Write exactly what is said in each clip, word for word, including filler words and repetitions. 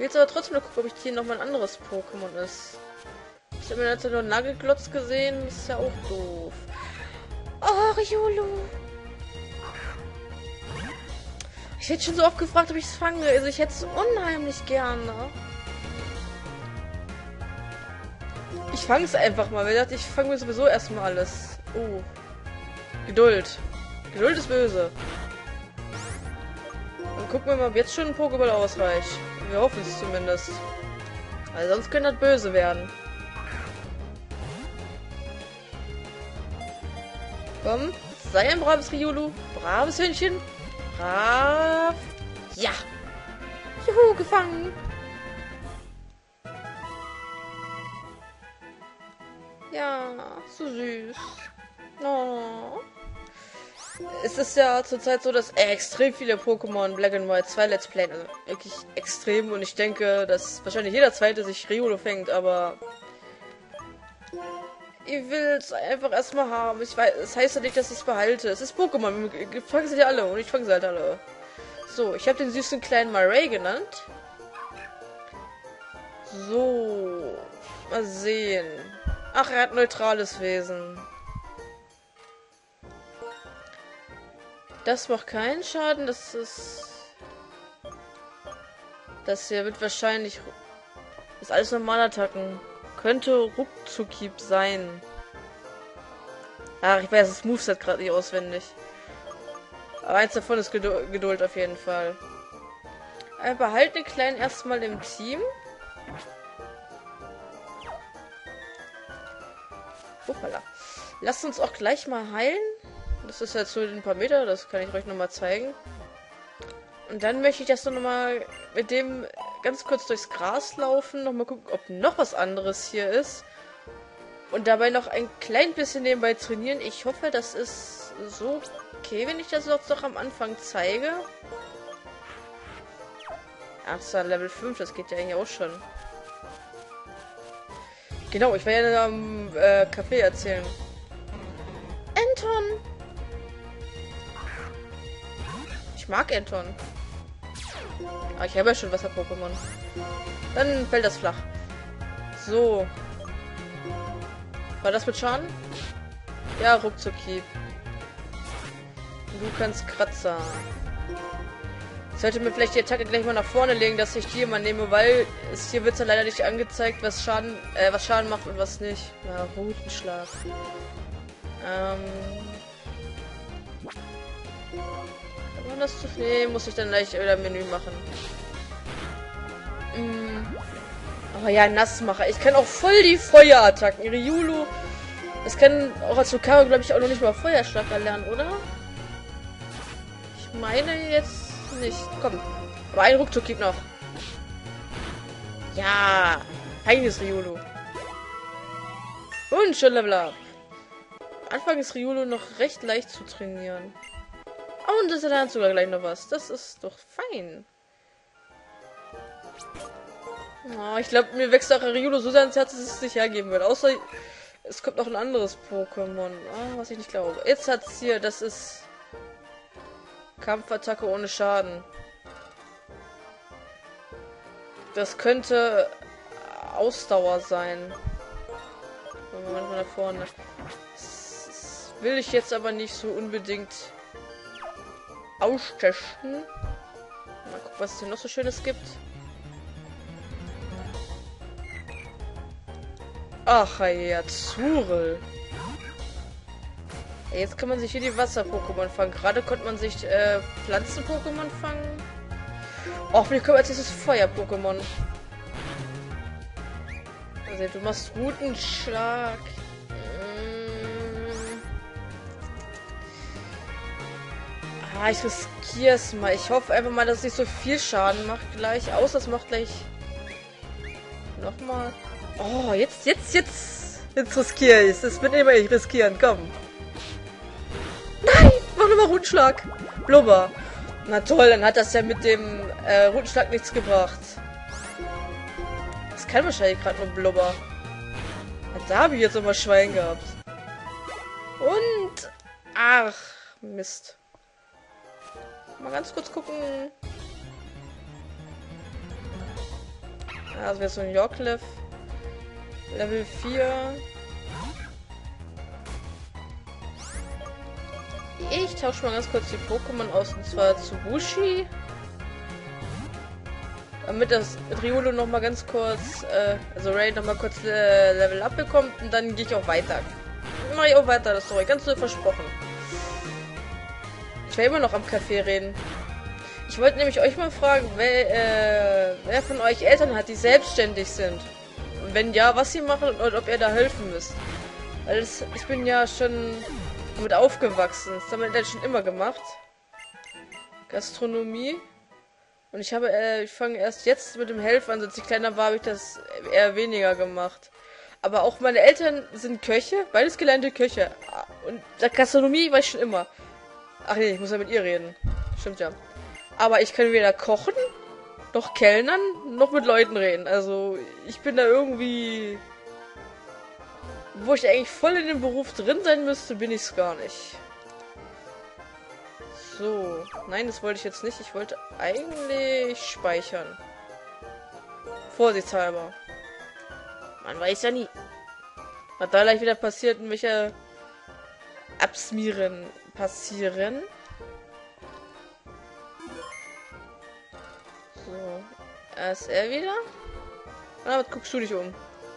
will jetzt aber trotzdem noch gucken, ob ich hier noch mal ein anderes Pokémon ist. Ich habe mir jetzt nur Nagelglotz gesehen, das ist ja auch doof. Oh, Riolu. Ich hätte schon so oft gefragt, ob ich es fange. Also ich hätte es unheimlich gerne. Ich fange es einfach mal. Ich dachte, ich fange mir sowieso erstmal alles. Oh. Geduld. Geduld ist böse. Dann gucken wir mal, ob jetzt schon ein Pokéball ausreicht. Wir hoffen es zumindest. Also sonst könnte das böse werden. Komm, sei ein braves Riolu. Braves Hündchen. Brav. Ja. Juhu, gefangen. Ja, so süß. Oh. Es ist ja zurzeit so, dass extrem viele Pokémon Black and White zwei Let's Play, also wirklich extrem, und ich denke, dass wahrscheinlich jeder zweite sich Riolu fängt, aber ich will es einfach erstmal haben. Ich weiß, es heißt ja nicht, dass ich es behalte. Es ist Pokémon, ich fange sie ja alle und ich fange sie halt alle. So, ich habe den süßen kleinen Maray genannt. So, mal sehen. Ach, er hat neutrales Wesen. Das macht keinen Schaden, das ist... Das hier wird wahrscheinlich... Das ist alles Normalattacken. Könnte Ruckzuckieb sein. Ach, ich weiß das Moveset gerade nicht auswendig. Aber eins davon ist Geduld, Geduld auf jeden Fall. Wir behalten den Kleinen erstmal im Team. Hoppala. Lasst uns auch gleich mal heilen. Das ist jetzt so ein paar Meter, das kann ich euch nochmal zeigen. Und dann möchte ich das noch mal mit dem ganz kurz durchs Gras laufen, nochmal gucken, ob noch was anderes hier ist. Und dabei noch ein klein bisschen nebenbei trainieren. Ich hoffe, das ist so okay, wenn ich das jetzt noch am Anfang zeige. Ach, das war Level fünf, das geht ja eigentlich auch schon. Genau, ich werde ja am äh, Café erzählen. Anton! Ich mag Anton. Aber ich habe ja schon Wasser-Pokémon. Dann fällt das flach. So. War das mit Schaden? Ja, Ruckzuckieb. Du kannst Kratzer. Ich sollte mir vielleicht die Attacke gleich mal nach vorne legen, dass ich die immer nehme, weil es hier wird ja leider nicht angezeigt, was Schaden, äh, was Schaden macht und was nicht. Na, Rutenschlag. Ähm. Kann man das zu nee, muss ich dann gleich wieder im Menü machen. Mm. Oh ja, Nassmacher. Ich kann auch voll die Feuerattacken. Riolu. Das kann auch als Lucario, glaube ich, auch noch nicht mal Feuerschlag erlernen, oder? Ich meine jetzt nicht. Komm. Aber ein Ruckzuck gibt noch. Ja. Heiliges Riolu. Und schon Level up. Am Anfang ist Riolu noch recht leicht zu trainieren. Oh, und das lernt sogar gleich noch was. Das ist doch fein. Oh, ich glaube, mir wächst auch Riolu so sehr ans Herz, dass es nicht hergeben wird. Außer es kommt noch ein anderes Pokémon. Oh, was ich nicht glaube. Jetzt hat es hier, das ist Kampfattacke ohne Schaden. Das könnte Ausdauer sein. Moment mal nach vorne. Das will ich jetzt aber nicht so unbedingt austesten. Mal gucken, was es hier noch so Schönes gibt. Ach ja, Zurel. Jetzt kann man sich hier die Wasser-Pokémon fangen. Gerade konnte man sich äh, Pflanzen-Pokémon fangen. Och, wir kommen als dieses Feuer-Pokémon. Also, du machst Rutenschlag. Mm. Ah, ich riskiere es mal. Ich hoffe einfach mal, dass es nicht so viel Schaden macht gleich. Außer es macht gleich nochmal. Oh, jetzt, jetzt, jetzt. Jetzt riskiere ich es. Das wird immer ich riskieren. Komm. Nein! Mach nochmal Rutenschlag. Blubber. Na toll, dann hat das ja mit dem äh, Rutenschlag nichts gebracht. Das kann wahrscheinlich gerade nur Blubber. Da habe ich jetzt nochmal Schwein gehabt. Und... Ach, Mist. Mal ganz kurz gucken. Also wäre so ein Yorklev. Level vier. Ich tausche mal ganz kurz die Pokémon aus, und zwar zu Bushi. Damit das Riolo noch mal ganz kurz, äh, also Ray noch mal kurz äh, Level up bekommt, und dann gehe ich auch weiter. Mach ich auch weiter, das Story, ganz so versprochen. Ich will immer noch am Café reden. Ich wollte nämlich euch mal fragen, wer, äh, wer von euch Eltern hat, die selbstständig sind? Und wenn ja, was sie machen und ob ihr da helfen müsst. Weil es, ich bin ja schon damit aufgewachsen. Das haben wir schon immer gemacht. Gastronomie. Und ich habe, äh, ich fange erst jetzt mit dem Helfen an. Als ich kleiner war, habe ich das eher weniger gemacht. Aber auch meine Eltern sind Köche, beides gelernte Köche. Und der Gastronomie war ich schon immer. Ach nee, ich muss ja mit ihr reden. Stimmt ja. Aber ich kann weder kochen, noch kellnern, noch mit Leuten reden. Also, ich bin da irgendwie... Wo ich eigentlich voll in dem Beruf drin sein müsste, bin ich es gar nicht. So. Nein, das wollte ich jetzt nicht. Ich wollte eigentlich speichern. Vorsichtshalber. Man weiß ja nie. Was da gleich wieder passiert und welche Absmieren passieren. So. Da ist er wieder. Ah, was guckst du dich um?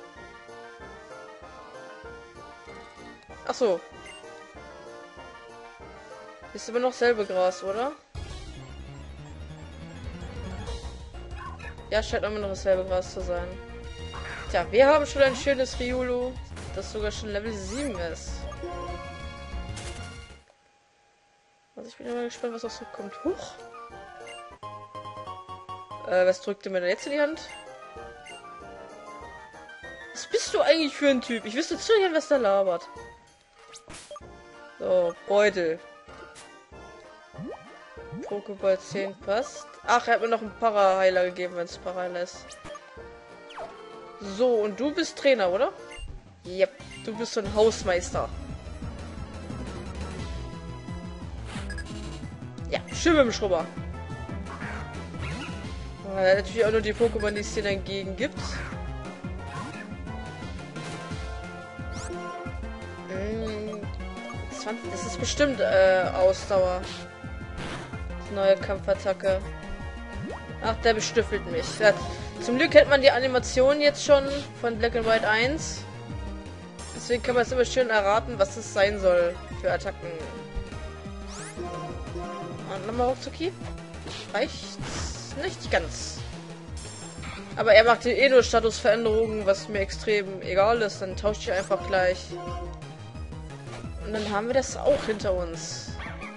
Ach so. Ist immer noch selbe Gras, oder? Ja, scheint immer noch dasselbe Gras zu sein. Tja, wir haben schon ein schönes Riolo, das sogar schon Level sieben ist. Also ich bin immer gespannt, was noch so kommt. Huch! Äh, was drückte mir denn jetzt in die Hand? Was bist du eigentlich für ein Typ? Ich wüsste zu gern, was da labert. So, Beutel. Pokéball zehn passt. Ach, er hat mir noch einen Para-Heiler gegeben, wenn es Para-Heiler ist. So, und du bist Trainer, oder? Yep, du bist so ein Hausmeister. Ja, schön mit dem Schrubber. Ja, natürlich auch nur die Pokémon, die es dir dagegen gibt. Das ist bestimmt äh, Ausdauer. Die neue Kampfattacke. Ach, der bestüffelt mich. Ja, zum Glück kennt man die Animation jetzt schon von Black and White eins. Deswegen kann man es immer schön erraten, was es sein soll für Attacken. Und nochmal Ruckzucki. Reicht's nicht ganz. Aber er macht hier eh nur Statusveränderungen, was mir extrem egal ist. Dann tauscht ich einfach gleich. Und dann haben wir das auch hinter uns.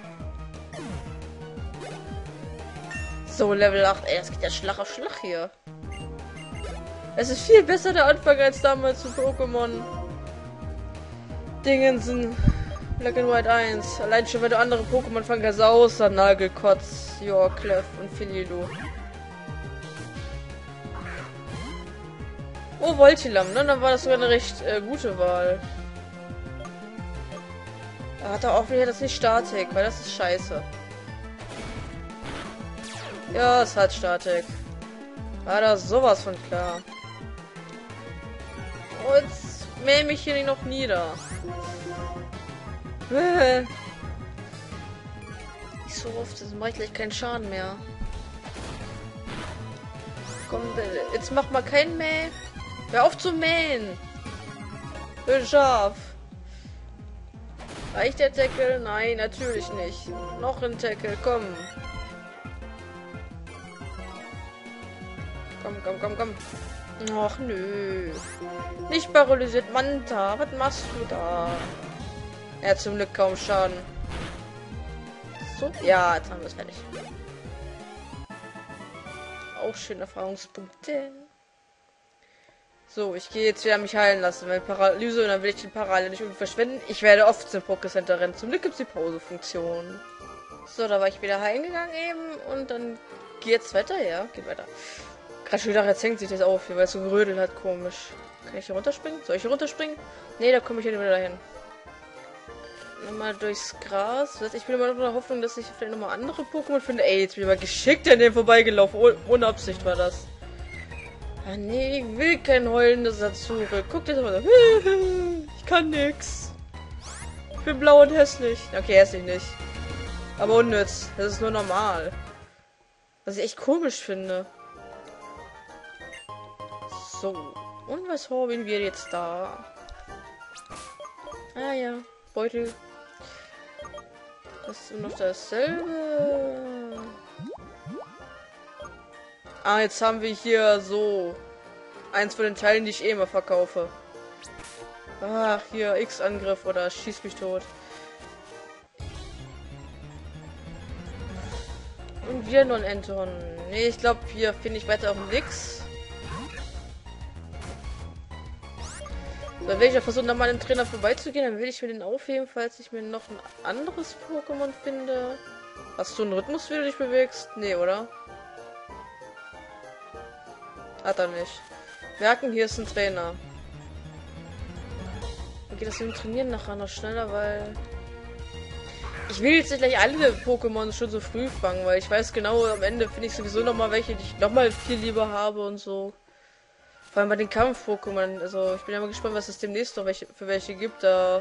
So, Level acht. Ey, das geht ja Schlag auf Schlag hier. Es ist viel besser der Anfang als damals zu Pokémon. Dingensen. Black and White eins. Allein schon, wenn du andere Pokémon fangen kannst, außer Nagelkotz, Yorklev und Phililu. Oh, Voltilam, ne? Dann war das sogar eine recht äh, gute Wahl. Er hat er auch wieder das nicht Statik, weil das ist scheiße. Ja, es hat Statik. War da sowas von klar. Oh, jetzt mäh mich hier noch nieder. Nicht so oft, das macht gleich keinen Schaden mehr. Komm, jetzt mach mal kein Mäh. Hör auf zu mähen. Scharf. Reicht der Tackle? Nein, natürlich nicht. Noch ein Tackle, komm. Komm, komm, komm, komm. Ach nö. Nicht paralysiert, Manta. Was machst du da? Er hat zum Glück kaum Schaden. So, ja, jetzt haben wir es fertig. Auch schöne Erfahrungspunkte. So, ich gehe jetzt wieder mich heilen lassen, weil Paralyse, und dann will ich den Paralyse nicht irgendwie verschwenden. Ich werde oft zum Pokécenter rennen. Zum Glück gibt es die Pause-Funktion. So, da war ich wieder heilen gegangen eben und dann geht's weiter, ja, geht weiter. Gerade schon gedacht, jetzt hängt sich das auf hier, weil es so gerödelt hat, komisch. Kann ich hier runterspringen? Soll ich hier runterspringen? Nee, da komme ich hier wieder dahin. Nochmal durchs Gras. Ich bin immer noch in der Hoffnung, dass ich vielleicht nochmal andere Pokémon finde. Ey, jetzt bin ich mal geschickt an dem vorbeigelaufen. Oh, ohne Absicht war das. Ah nee, ich will kein heulendes Satsure. Guck dir das mal so. Ich kann nix. Ich bin blau und hässlich. Okay, hässlich nicht. Aber unnütz. Das ist nur normal. Was ich echt komisch finde. So. Und was haben wir jetzt da? Ah ja. Beutel. Das ist noch dasselbe. Ah, jetzt haben wir hier so eins von den Teilen, die ich eh immer verkaufe. Ach, hier X-Angriff oder schieß mich tot. Und wir nur ein Enton. Nee, ich glaube, hier finde ich weiter auch nix. So, wenn ich ja versuche, nochmal an dem Trainer vorbeizugehen, dann will ich mir den aufheben, falls ich mir noch ein anderes Pokémon finde. Hast du einen Rhythmus, wie du dich bewegst? Nee, oder? Hat er nicht. Merken, hier ist ein Trainer. Dann geht das mit dem Trainieren nachher noch schneller, weil... Ich will jetzt nicht gleich alle Pokémon schon so früh fangen, weil ich weiß genau, am Ende finde ich sowieso nochmal welche, die ich nochmal viel lieber habe und so. Vor allem bei den Kampf-Pokémon. Also ich bin ja mal gespannt, was es demnächst noch welche, für welche gibt. Da...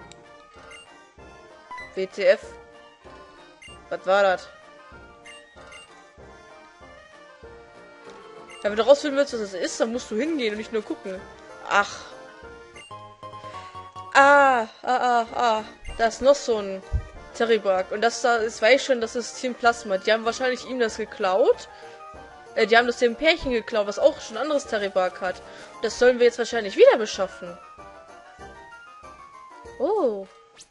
W T F. Was war das? Ja, wenn du rausfinden willst, was es ist, dann musst du hingehen und nicht nur gucken. Ach. Ah, ah, ah, ah. Da ist noch so ein Terribug. Und das da ist, weiß ich schon, das ist Team Plasma. Die haben wahrscheinlich ihm das geklaut. Äh, die haben das dem Pärchen geklaut, was auch schon ein anderes Terribug hat. Und das sollen wir jetzt wahrscheinlich wieder beschaffen. Oh.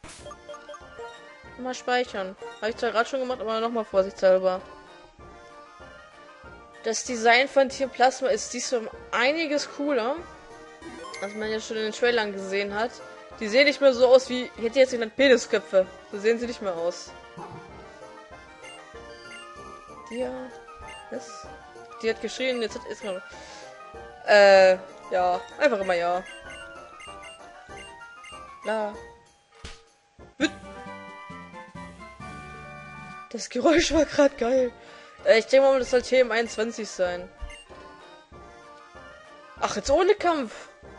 Mal speichern. Habe ich zwar gerade schon gemacht, aber nochmal vorsichtshalber. Das Design von Team Plasma ist diesmal um einiges cooler, als man ja schon in den Trailern gesehen hat. Die sehen nicht mehr so aus wie, ich hätte jetzt genannt, Penisköpfe. So sehen sie nicht mehr aus. Die, was? Die hat geschrien, jetzt hat ist noch. Äh, ja, einfach immer ja. La. Das Geräusch war gerade geil. Ich denke mal, das soll T M einundzwanzig sein. Ach, jetzt ohne Kampf.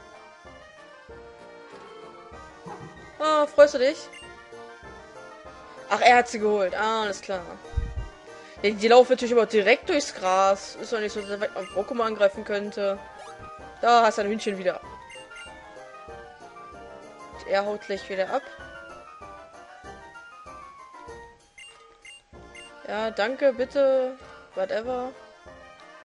Ah, freust du dich? Ach, er hat sie geholt. Ah, alles klar. Die, die laufen natürlich aber direkt durchs Gras. Ist doch nicht so, dass er auf Pokémon angreifen könnte. Da hast du ein Hühnchen wieder. Er haut gleich wieder ab. Ja, danke, bitte. Whatever.